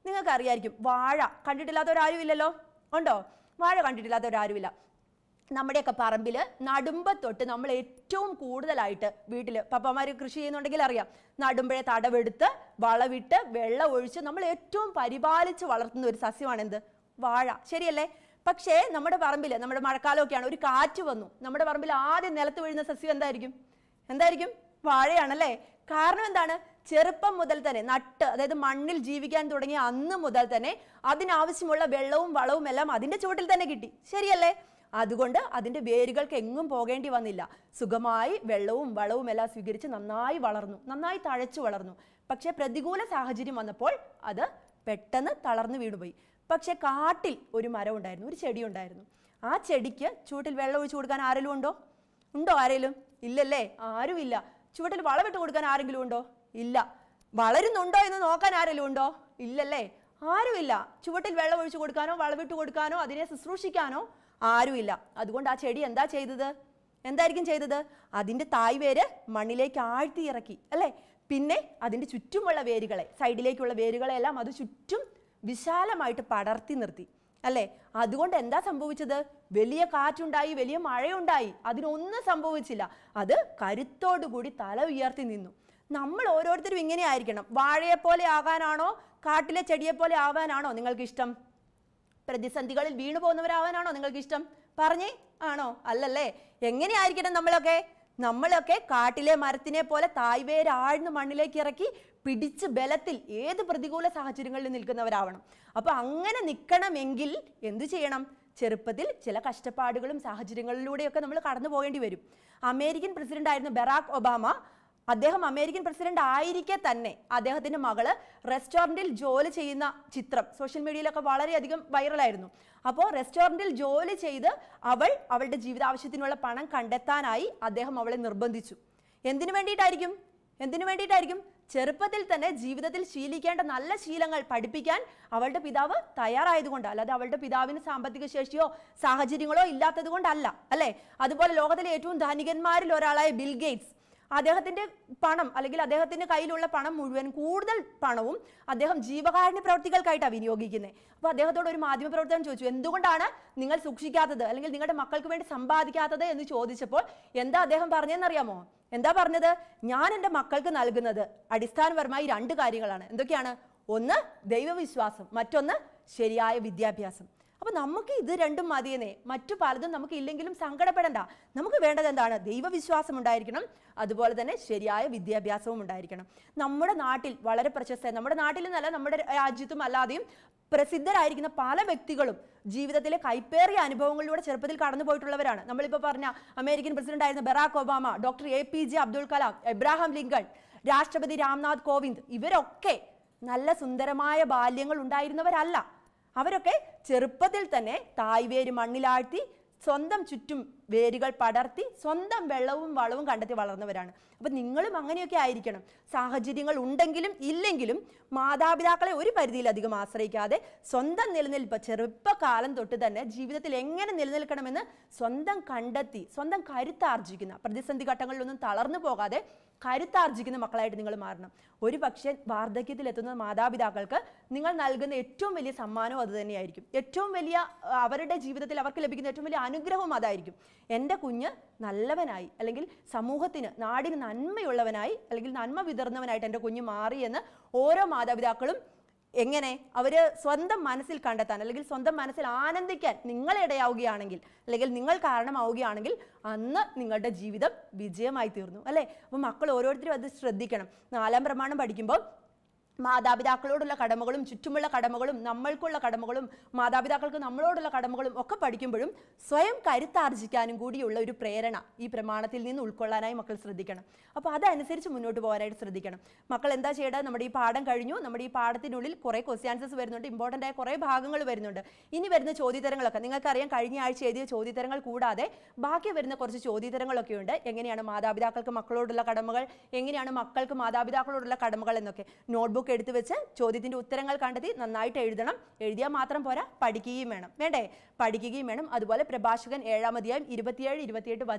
നിങ്ങൾക്ക് അറിയായിരിക്കും, വാഴ കണ്ടിട്ടില്ലാത്തവരാരും ഇല്ലല്ലോ, ഉണ്ടോ? വാഴ കണ്ടിട്ടില്ലാത്തവരാരുമില്ല. നമ്മുടെയൊക്കെ പറമ്പിൽ നടുമ്പത്തൊട്ട് നമ്മൾ ഏറ്റവും കൂടുതലായിട്ട് വീട്ടിൽ പപ്പമാർ കൃഷി ചെയ്യുന്നുണ്ടെങ്കിൽ അറിയാം, നടുമ്പഴേ തടവെടുത്ത് വളവിട്ട് വെള്ളം ഒഴിച്ച് നമ്മൾ ഏറ്റവും പരിപാലിച്ച് വളർത്തുന്ന ഒരു സസ്യമാണ് എന്ത്? വാഴ. ശരിയല്ലേ? പക്ഷേ നമ്മുടെ പറമ്പിൽ, നമ്മുടെ മഴക്കാലമൊക്കെയാണ്, ഒരു കാറ്റ് വന്നു, നമ്മുടെ പറമ്പിൽ ആദ്യം നിലത്ത് വീഴുന്ന സസ്യം എന്തായിരിക്കും? വാഴയാണല്ലേ? കാരണം എന്താണ്? ചെറുപ്പം മുതൽ തന്നെ നട്ട്, അതായത് മണ്ണിൽ ജീവിക്കാൻ തുടങ്ങിയ അന്ന് മുതൽ തന്നെ അതിനാവശ്യമുള്ള വെള്ളവും വളവും എല്ലാം അതിൻ്റെ ചുവട്ടിൽ തന്നെ കിട്ടി. ശരിയല്ലേ? അതുകൊണ്ട് അതിൻ്റെ വേരുകൾക്ക് എങ്ങും പോകേണ്ടി വന്നില്ല. സുഖമായി വെള്ളവും വളവും എല്ലാം സ്വീകരിച്ച് നന്നായി വളർന്നു, നന്നായി തഴച്ചു വളർന്നു. പക്ഷേ പ്രതികൂല സാഹചര്യം വന്നപ്പോൾ അത് പെട്ടെന്ന് തളർന്നു വീണുപോയി. പക്ഷെ കാട്ടിൽ ഒരു മരം ഉണ്ടായിരുന്നു, ഒരു ചെടി ഉണ്ടായിരുന്നു. ആ ചെടിക്ക് ചുവട്ടിൽ വെള്ളം ഒഴിച്ചു കൊടുക്കാൻ ആരെങ്കിലും ഉണ്ടോ? ആരെങ്കിലും? ഇല്ലല്ലേ? ആരുമില്ല. ചുവട്ടിൽ വളമിട്ട് കൊടുക്കാൻ ആരെങ്കിലും ഉണ്ടോ? ഇല്ല. വളരുന്നുണ്ടോ എന്ന് നോക്കാൻ ആരെങ്കിലും ഉണ്ടോ? ഇല്ലല്ലേ? ആരുമില്ല. ചുവട്ടിൽ വെള്ളം ഒഴിച്ചു കൊടുക്കാനോ വളമിട്ട് കൊടുക്കാനോ അതിനെ ശുശ്രൂഷിക്കാനോ ആരുമില്ല. അതുകൊണ്ട് ആ ചെടി എന്തായിരിക്കും ചെയ്തത്? അതിൻ്റെ തായ്വേര് മണ്ണിലേക്ക് ആഴ്ത്തി ഇറക്കി, അല്ലേ? പിന്നെ അതിൻ്റെ ചുറ്റുമുള്ള വേരുകളെ, സൈഡിലേക്കുള്ള വേരുകളെല്ലാം അത് ചുറ്റും വിശാലമായിട്ട് പടർത്തി നിർത്തി, അല്ലേ? അതുകൊണ്ട് എന്താ സംഭവിച്ചത്? വലിയ കാറ്റുണ്ടായി, വലിയ മഴയുണ്ടായി, അതിനൊന്നും സംഭവിച്ചില്ല. അത് കരുത്തോടുകൂടി തല ഉയർത്തി നിന്നു. നമ്മൾ ഓരോരുത്തരും ഇങ്ങനെ ആയിരിക്കണം. വാഴയെപ്പോലെ ആകാനാണോ കാട്ടിലെ ചെടിയെപ്പോലെ ആവാനാണോ നിങ്ങൾക്കിഷ്ടം? പ്രതിസന്ധികളിൽ വീണു പോകുന്നവരാവാനാണോ നിങ്ങൾക്കിഷ്ടം? പറഞ്ഞേ, ആണോ? അല്ലല്ലേ? എങ്ങനെയായിരിക്കണം നമ്മളൊക്കെ കാട്ടിലെ മരത്തിനെ പോലെ തായ്വേരാഴ്ന്ന് മണ്ണിലേക്ക് ഇറക്കി പിടിച്ച് ബലത്തിൽ ഏത് പ്രതികൂല സാഹചര്യങ്ങളിൽ നിൽക്കുന്നവരാവണം. അപ്പോൾ അങ്ങനെ നിൽക്കണമെങ്കിൽ എന്തു ചെയ്യണം? ചെറുപ്പത്തിൽ ചില കഷ്ടപ്പാടുകളും സാഹചര്യങ്ങളിലൂടെയൊക്കെ നമ്മൾ കടന്നു പോകേണ്ടി വരും. അമേരിക്കൻ പ്രസിഡന്റ് ആയിരുന്ന ബറാക് ഒബാമ, അദ്ദേഹം അമേരിക്കൻ പ്രസിഡന്റ് ആയിരിക്കെ തന്നെ അദ്ദേഹത്തിൻ്റെ മകള് റെസ്റ്റോറൻറ്റിൽ ജോലി ചെയ്യുന്ന ചിത്രം സോഷ്യൽ മീഡിയയിലൊക്കെ വളരെയധികം വൈറലായിരുന്നു. അപ്പോൾ റെസ്റ്റോറൻറ്റിൽ ജോലി ചെയ്ത് അവളുടെ ജീവിതാവശ്യത്തിനുള്ള പണം കണ്ടെത്താനായി അദ്ദേഹം അവളെ നിർബന്ധിച്ചു. എന്തിനു വേണ്ടിയിട്ടായിരിക്കും? ചെറുപ്പത്തിൽ തന്നെ ജീവിതത്തിൽ ശീലിക്കേണ്ട നല്ല ശീലങ്ങൾ പഠിപ്പിക്കാൻ അവളുടെ പിതാവ് തയ്യാറായതുകൊണ്ട്, അല്ലാതെ അവളുടെ പിതാവിന് സാമ്പത്തിക ശേഷിയോ സാഹചര്യങ്ങളോ ഇല്ലാത്തത് കൊണ്ടല്ല, അല്ലേ? അതുപോലെ ലോകത്തിലെ ഏറ്റവും ധനികന്മാരിൽ ഒരാളായ ബിൽ ഗേറ്റ്സ്, അദ്ദേഹത്തിൻ്റെ പണം, അല്ലെങ്കിൽ അദ്ദേഹത്തിൻ്റെ കയ്യിലുള്ള പണം മുഴുവൻ, കൂടുതൽ പണവും അദ്ദേഹം ജീവകാരുണ്യ പ്രവർത്തികൾക്കായിട്ടാണ് വിനിയോഗിക്കുന്നത്. അപ്പോൾ അദ്ദേഹത്തോട് ഒരു മാധ്യമപ്രവർത്തകൻ ചോദിച്ചു, എന്തുകൊണ്ടാണ് നിങ്ങൾ സൂക്ഷിക്കാത്തത്, അല്ലെങ്കിൽ നിങ്ങളുടെ മക്കൾക്ക് വേണ്ടി സമ്പാദിക്കാത്തത് എന്ന് ചോദിച്ചപ്പോൾ എന്താ അദ്ദേഹം പറഞ്ഞതെന്നറിയാമോ? എന്താ പറഞ്ഞത്? ഞാൻ എൻ്റെ മക്കൾക്ക് നൽകുന്നത് അടിസ്ഥാനപരമായി 2 കാര്യങ്ങളാണ്. എന്തൊക്കെയാണ്? ഒന്ന് ദൈവവിശ്വാസം, മറ്റൊന്ന് ശരിയായ വിദ്യാഭ്യാസം. അപ്പോൾ നമുക്ക് ഇത് രണ്ടും മതിയെന്നേ, മറ്റു പലതും നമുക്ക് ഇല്ലെങ്കിലും സങ്കടപ്പെടണ്ട. നമുക്ക് വേണ്ടത് എന്താണ്? ദൈവവിശ്വാസം ഉണ്ടായിരിക്കണം, അതുപോലെ തന്നെ ശരിയായ വിദ്യാഭ്യാസവും ഉണ്ടായിരിക്കണം. നമ്മുടെ നാട്ടിൽ വളരെ പ്രശസ്ത, നമ്മുടെ നാട്ടിൽ നിന്നല്ല നമ്മുടെ രാജ്യത്തും അല്ലാതെയും പ്രസിദ്ധരായിരിക്കുന്ന പല വ്യക്തികളും ജീവിതത്തിലെ കൈപ്പേറിയ അനുഭവങ്ങളിലൂടെ ചെറുപ്പത്തിൽ കടന്നു പോയിട്ടുള്ളവരാണ്. നമ്മളിപ്പോൾ പറഞ്ഞ അമേരിക്കൻ പ്രസിഡന്റ് ആയിരുന്ന Barack Obama, doctor APJ Abdul Kalam, Abraham Lincoln, രാഷ്ട്രപതി രാംനാഥ് കോവിന്ദ്, ഇവരൊക്കെ നല്ല സുന്ദരമായ ബാല്യങ്ങൾ ഉണ്ടായിരുന്നവരല്ല. അവരൊക്കെ ചെറുപ്പത്തിൽ തന്നെ തായ്വേര് മണ്ണിലാഴ്ത്തി സ്വന്തം ചുറ്റും വേരുകൾ പടർത്തി സ്വന്തം വെള്ളവും വളവും കണ്ടെത്തി വളർന്നവരാണ്. അപ്പം നിങ്ങളും അങ്ങനെയൊക്കെ ആയിരിക്കണം. സാഹചര്യങ്ങൾ ഉണ്ടെങ്കിലും ഇല്ലെങ്കിലും മാതാപിതാക്കളെ ഒരു പരിധിയിലധികം ആശ്രയിക്കാതെ സ്വന്തം നിലനിൽപ്പ് ചെറുപ്പകാലം തൊട്ട് തന്നെ ജീവിതത്തിൽ എങ്ങനെ നിലനിൽക്കണമെന്ന് സ്വന്തം കണ്ടെത്തി സ്വന്തം കരുത്താർജിക്കുന്ന, പ്രതിസന്ധി ഘട്ടങ്ങളിലൊന്നും തളർന്നു പോകാതെ കരുത്താർജിക്കുന്ന മക്കളായിട്ട് നിങ്ങൾ മാറണം. ഒരു പക്ഷേ വാർദ്ധക്യത്തിലെത്തുന്ന മാതാപിതാക്കൾക്ക് നിങ്ങൾ നൽകുന്ന ഏറ്റവും വലിയ സമ്മാനം അത് തന്നെയായിരിക്കും. ഏറ്റവും വലിയ അവരുടെ ജീവിതത്തിൽ അവർക്ക് ലഭിക്കുന്ന ഏറ്റവും വലിയ അനുഗ്രഹവും അതായിരിക്കും. എൻ്റെ കുഞ്ഞ് നല്ലവനായി, അല്ലെങ്കിൽ സമൂഹത്തിന്, നാടിന് നന്മയുള്ളവനായി, അല്ലെങ്കിൽ നന്മ വിതർന്നവനായിട്ട് എൻ്റെ കുഞ്ഞ് മാറിയെന്ന് ഓരോ മാതാപിതാക്കളും എങ്ങനെ അവർ സ്വന്തം മനസ്സിൽ കണ്ടെത്താൻ, അല്ലെങ്കിൽ സ്വന്തം മനസ്സിൽ ആനന്ദിക്കാൻ നിങ്ങളിടയാവുകയാണെങ്കിൽ, അല്ലെങ്കിൽ നിങ്ങൾ കാരണമാവുകയാണെങ്കിൽ അന്ന് നിങ്ങളുടെ ജീവിതം വിജയമായി തീർന്നു, അല്ലേ? അപ്പോൾ മക്കൾ ഓരോരുത്തരും അത് ശ്രദ്ധിക്കണം. 4-ാം പ്രമാണം പഠിക്കുമ്പോൾ മാതാപിതാക്കളോടുള്ള കടമകളും ചുറ്റുമുള്ള കടമകളും നമ്മൾക്കുള്ള കടമകളും മാതാപിതാക്കൾക്ക് നമ്മളോടുള്ള കടമകളും ഒക്കെ പഠിക്കുമ്പോഴും സ്വയം കരുത്താർജിക്കാനും കൂടിയുള്ള ഒരു പ്രേരണ ഈ പ്രമാണത്തിൽ നിന്ന് ഉൾക്കൊള്ളാനായി മക്കൾ ശ്രദ്ധിക്കണം. അപ്പോൾ അതനുസരിച്ച് മുന്നോട്ട് പോകാനായിട്ട് ശ്രദ്ധിക്കണം. മക്കൾ എന്താ ചെയ്യേണ്ടത്? നമ്മുടെ ഈ പാഠം കഴിഞ്ഞു. നമ്മുടെ ഈ പാഠത്തിനുള്ളിൽ കുറേ ക്വസ്റ്റ്യാൻസസ് വരുന്നുണ്ട്, ഇമ്പോർട്ടൻ്റ് ആയ കുറേ ഭാഗങ്ങൾ വരുന്നുണ്ട്. ഇനി വരുന്ന ചോദ്യോത്തരങ്ങളൊക്കെ നിങ്ങൾക്കറിയാം, കഴിഞ്ഞ ആഴ്ച എഴുതിയ ചോദ്യോത്തരങ്ങൾ കൂടാതെ ബാക്കി വരുന്ന കുറച്ച് ചോദ്യോത്തരങ്ങളൊക്കെ ഉണ്ട്. എങ്ങനെയാണ് മാതാപിതാക്കൾക്ക് മക്കളോടുള്ള കടമകൾ, എങ്ങനെയാണ് മക്കൾക്ക് മാതാപിതാക്കളോടുള്ള കടമകൾ എന്നൊക്കെ നോട്ട്ബുക്ക് എടുത്തു വെച്ച് ചോദ്യത്തിന്റെ ഉത്തരങ്ങൾ കണ്ടെത്തി നന്നായിട്ട് എഴുതണം. എഴുതിയാൽ മാത്രം പോരാ, പഠിക്കുകയും വേണം. വേണ്ടേ? പഠിക്കുകയും വേണം. അതുപോലെ പ്രഭാഷകൻ 7-ാം അധ്യായം 27-28 വചനം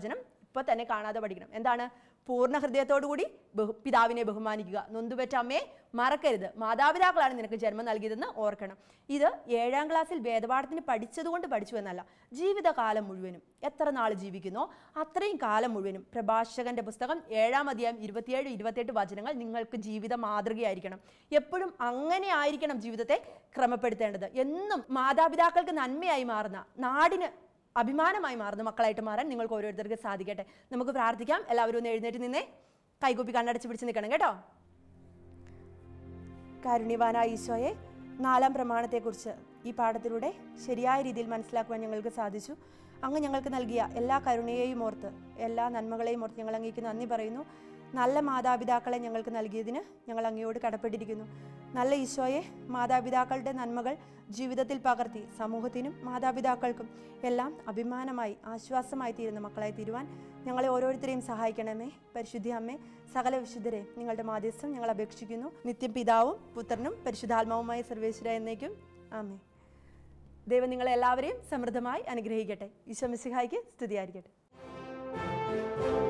ഇപ്പോൾ തന്നെ കാണാതെ പഠിക്കണം. എന്താണ്? പൂർണ്ണ ഹൃദയത്തോടുകൂടി പിതാവിനെ ബഹുമാനിക്കുക. നൊന്തുപെറ്റ അമ്മയെ മറക്കരുത്. മാതാപിതാക്കളാണ് നിനക്ക് ജന്മം നൽകിയതെന്ന് ഓർക്കണം. ഇത് 7ാം ക്ലാസ്സിൽ വേദപാഠത്തിന് പഠിച്ചതുകൊണ്ട് പഠിച്ചു എന്നല്ല, ജീവിതകാലം മുഴുവനും എത്ര നാൾ ജീവിക്കുന്നോ അത്രയും കാലം മുഴുവനും പ്രഭാഷകന്റെ പുസ്തകം 7-ാം അധ്യായം 27-28 വചനങ്ങൾ നിങ്ങൾക്ക് ജീവിത മാതൃകയായിരിക്കണം. എപ്പോഴും അങ്ങനെ ആയിരിക്കണം ജീവിതത്തെ ക്രമപ്പെടുത്തേണ്ടത്. എന്നും മാതാപിതാക്കൾക്ക് നന്മയായി മാറുന്ന, നാടിന് അഭിമാനമായി മാറുന്ന മക്കളായിട്ട് മാറാൻ നിങ്ങൾക്ക് ഓരോരുത്തർക്ക് സാധിക്കട്ടെ. നമുക്ക് പ്രാർത്ഥിക്കാം. എല്ലാവരും ഒന്ന് എഴുന്നേറ്റ് നിന്നേ, കൈകൂപ്പി കണ്ണടച്ച് പിടിച്ച് നിൽക്കണം കേട്ടോ. കാരുണ്യവാനായ ഈശോയെ, 4-ാം പ്രമാണത്തെക്കുറിച്ച് ഈ പാഠത്തിലൂടെ ശരിയായ രീതിയിൽ മനസ്സിലാക്കുവാൻ ഞങ്ങൾക്ക് സാധിച്ചു. അങ്ങ് ഞങ്ങൾക്ക് നൽകിയ എല്ലാ കരുണയെയും ഓർത്ത്, എല്ലാ നന്മകളെയും ഓർത്ത് ഞങ്ങൾ അങ്ങേക്ക് നന്ദി പറയുന്നു. നല്ല മാതാപിതാക്കളെ ഞങ്ങൾക്ക് നൽകിയതിന് ഞങ്ങൾ അങ്ങയോട് കടപ്പെട്ടിരിക്കുന്നു. നല്ല ഈശോയെ, മാതാപിതാക്കളുടെ നന്മകൾ ജീവിതത്തിൽ പകർത്തി സമൂഹത്തിനും മാതാപിതാക്കൾക്കും എല്ലാം അഭിമാനമായി ആശ്വാസമായി തീരുന്ന മക്കളായി തീരുവാൻ ഞങ്ങളെ ഓരോരുത്തരെയും സഹായിക്കണമേ. പരിശുദ്ധ അമ്മേ, സകല വിശുദ്ധരെ നിങ്ങളുടെ മാധ്യസ്ഥം ഞങ്ങൾ അപേക്ഷിക്കുന്നു. നിത്യം പിതാവും പുത്രനും പരിശുദ്ധാത്മാവുമായ സർവേശ്വര എന്നേക്കും ആമേൻ. ദൈവം നിങ്ങളെ എല്ലാവരെയും സമൃദ്ധമായി അനുഗ്രഹിക്കട്ടെ. ഈശോ മിശിഹായ്ക്ക് സ്തുതിയായിരിക്കട്ടെ.